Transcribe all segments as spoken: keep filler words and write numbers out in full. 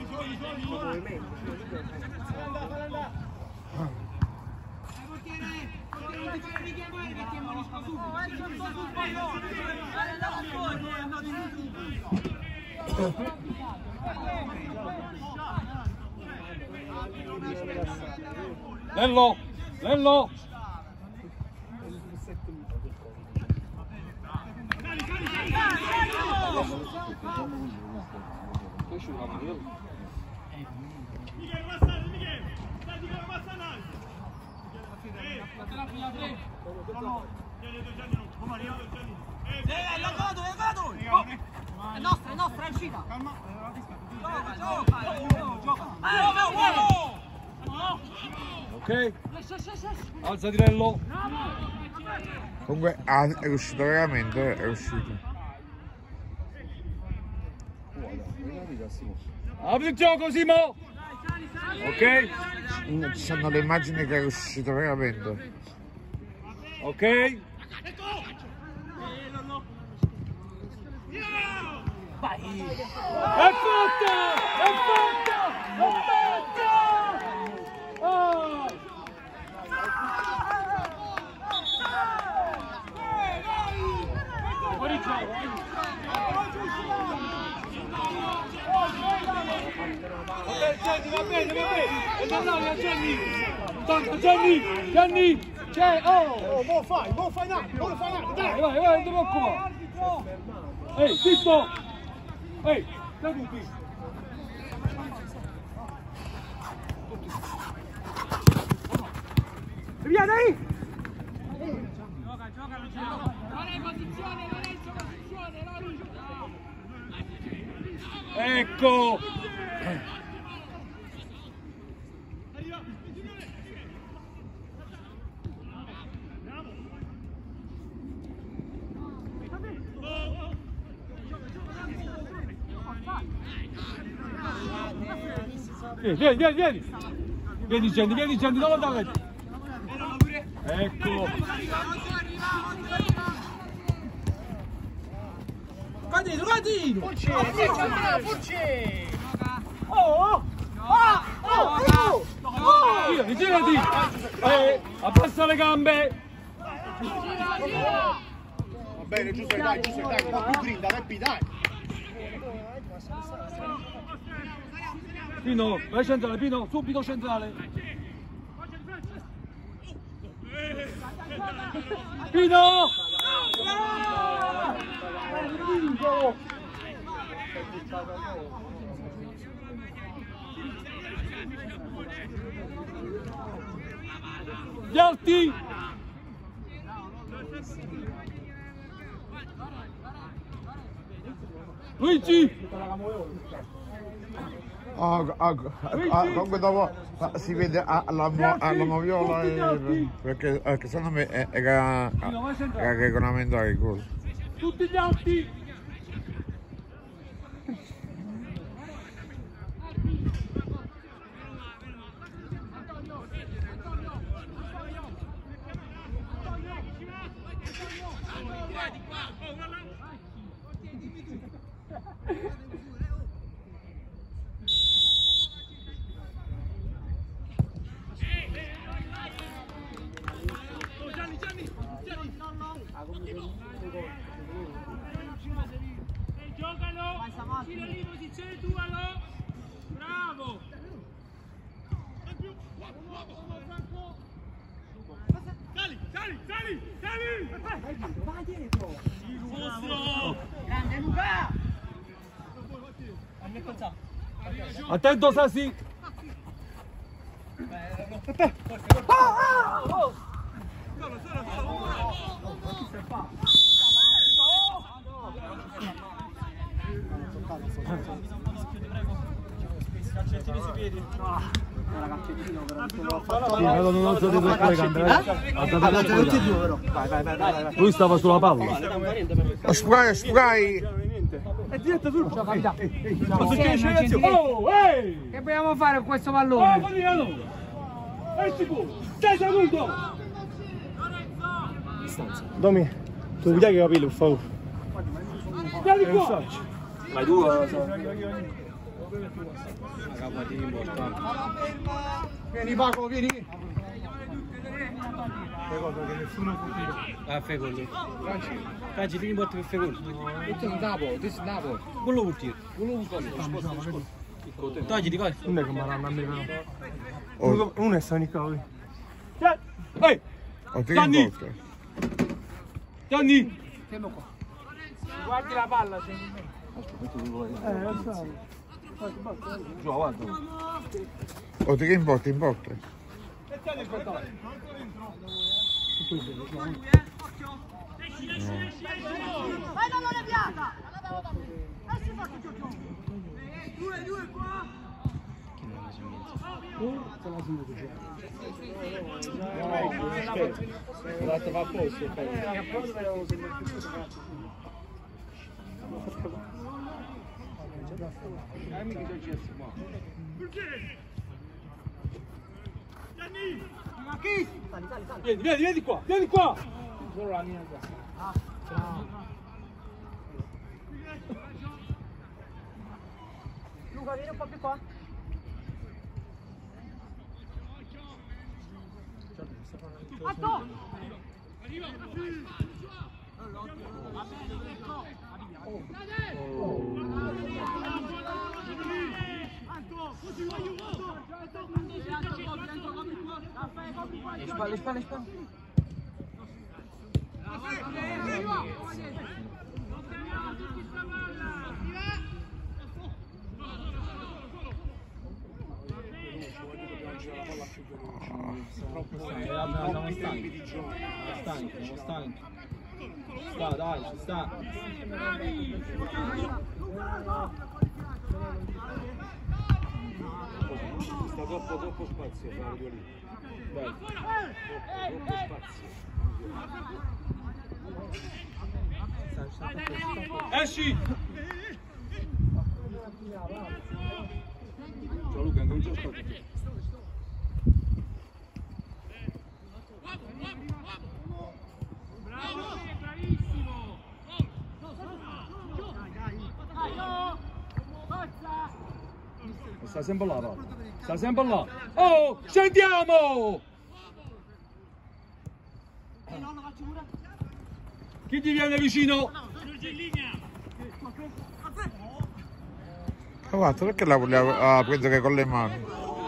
Lello, Lello. È nostra, è nostra, è uscita. Ok, alza Tirello. Comunque ah, è uscito veramente, è uscito. Apri il gioco Simo. Ok, Ci sono le immagini che è uscito veramente. ok. Vai! È fatta! È fatta! È fatta! Oh! Fuori gioco! Ok, Gianni, va bene, va bene! E tornare a Gianni! Tanto Gianni! Gianni! C'è! Oh! Oh, mo fai, mo fai nato, mo fai nato, dai! Vai, vai, vai, non ti preoccupare! Ehi, zitto! Ehi, dai tutti! Via, dai! Gioca, gioca, gioca! Guarda in posizione, Lorenzo, posizione, Lorenzo! Ecco! Vieni, vieni, vieni, vieni! Vieni Gianni, vieni Gianni, non lo dare! Ecco! Cadino, cadino! Furci! Furci! Oh! Ah! Oh! Oh! Girati, girati! Eh, abbassa le gambe! Va bene, Giuseppe, dai, Giuseppe, dai, un po' più grinda, Peppi, dai! Pino, vai centrale, Pino, subito centrale! Pino! Gli alti! Luigi! Oh, oh, oh, comunque dopo si vede alla, alla moviola e, perché, perché secondo me era, era regolamentare il gol. Tutti gli alti! Giocalo! Tira lì, posizione tua, lo! Bravo! Sali, sali, sali, sali! Vai dietro! Grande Luca! Attento Sassi! Calcettini sui piedi. Era calcettino però. Sì, vedo un altro di due gambe. Allora, tutti e due però. Vai, vai, vai, vai. Lui stava sulla palla. Lo spray, spray! È diretto sul gioco. Cosa succede? Oh, ehi! Che vogliamo fare con questo Oh, pallone? Fabiano! È sicuro! Sei seduto! Domi, tu vedi che capello, per favore. Vieni qua! Ma tu Vieni Paco, vieni. Fai cosa che nessuno può dire. Ah, fai gol. Canci, tieni botte per fai gol. Questo è un Napo, questo è un Napo. Quello vuol dire. Quello un po'. Togli di cosa? Non è che mi hanno a me però. Oh, Uno è Sanicao. Ehi! oh, ti Gianni! in bocca. Gianni! Fermo qua. Guardi la palla, se Eh, lo so. Giù, guarda. Oh, ti in botta, in botta. vai dalla leviata! Esci forte Giorgio! Due, due qua! L'altro va a posto. Vieni, vieni, vieni qua, vieni qua! Solo la mia. Luca, vieni un po' più qua. Atto! Spalle, spalle, spalle. Siamo stanchi. Siamo stanchi, siamo stanchi. Sta, dai, ci sta. Sta troppo, troppo spazio, Fabio lì. Vai. Troppo spazio. Esci! Ciao Luca, comincia a ascoltare. Sta sempre là, va. Sta sempre là. Oh, scendiamo! Chi ti viene vicino? Oh, guarda, perché la vogliamo ah, penso che con le mani?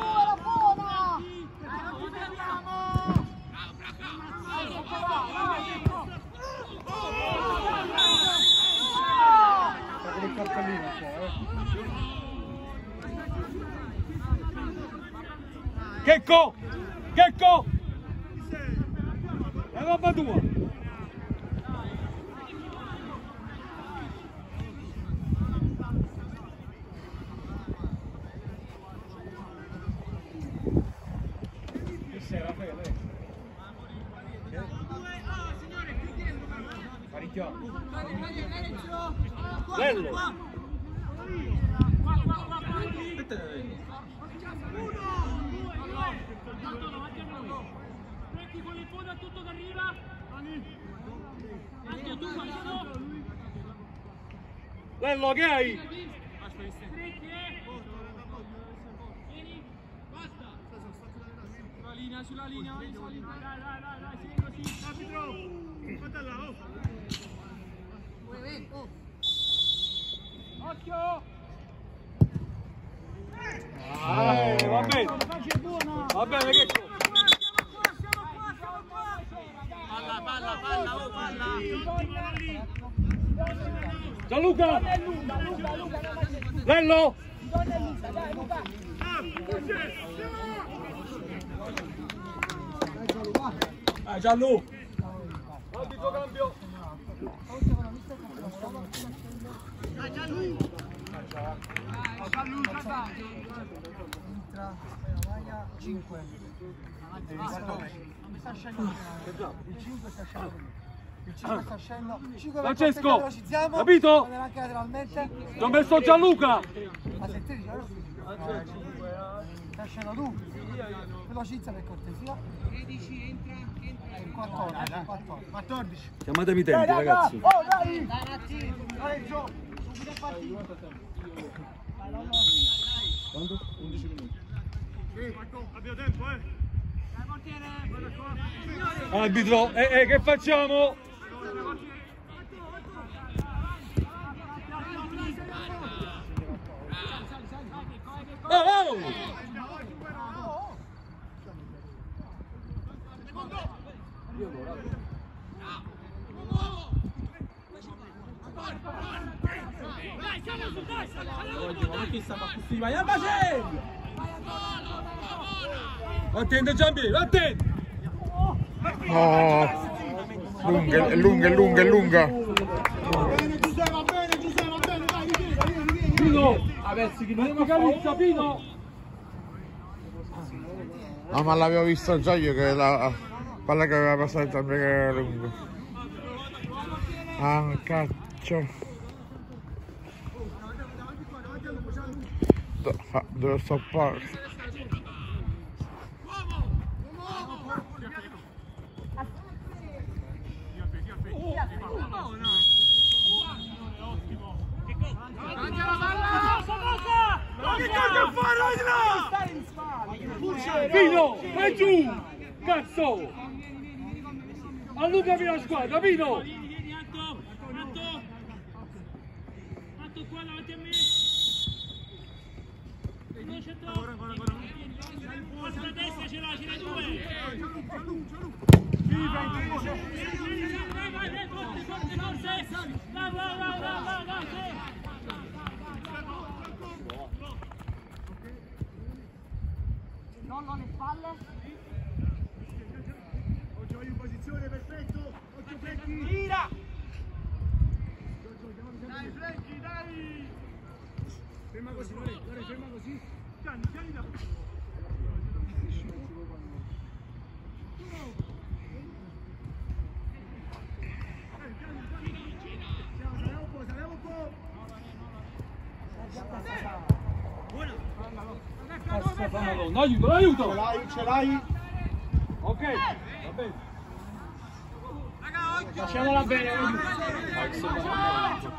Checco! Checco! È roba tua! Bello! Prendi con il fondo a tutto che arriva. Anche tu, Lello, che hai? Vieni, basta. Sulla linea, sulla linea, sulla linea. Dai, dai, dai, dai, sì, così. Arbitro, guarda là, oh. Occhio! Ah, va bene! Va bene, che Palla, palla, palla, oh, palla! Gianluca! Lello! Ah, Gianlu! Arbitro cambio! Dai, Gianlu! Gianlu, cinque. Sta scendendo. Il cinque sta scendendo. Il cinque sta scendendo. Il cinque Francesco, velocizziamo. capito? Anche lateralmente. Ti ho messo Gianluca! Ma se te dici, allora sta scendendo tu. Velocizza per cortesia. tredici, entra, entra. quattordici. quattordici. Chiamatemi tempi, ragazzi. Oh, dai! Dai, Dai, Gio! Subito partito. Quanto? undici minuti. Abbiamo tempo, eh. Arbitro, eh, eh, che facciamo? Oh, oh! Attento Giampiero, attento! No, lunga, è lunga, è lunga, è lunga. Bene Giuseppe, va bene Giuseppe, va bene, dai, vieni, vieni, vieni. Pino! Adesso chi non focalizza, Pino! No, ma l'avevo visto già io che la palla che aveva passato il zampe che era lungo. Ah, caccio. Do, fa, devo stoppare. Pino, vai giù! Cazzo! Allungami la squadra, Pino! Vieni, vieni, Atto! Atto! Atto qua davanti a me! Non c'è troppo! Forza a destra ce l'ha, ce l'ha due! Vai, vai, forte, forte, forte! Vai, vai, vai, vai, vai, vai! Nonno alle spalle. Oggi vai in posizione, perfetto! Occhio Flecchi! Gira! Dai Flecchi, dai! Ferma così, guarda, ferma così! Gianni, Gianni da... Madonna, aiuto, aiuto! Ce l'hai, ce l'hai? Ok, va bene. Raga, occhio! Facciamola bene, aiuto.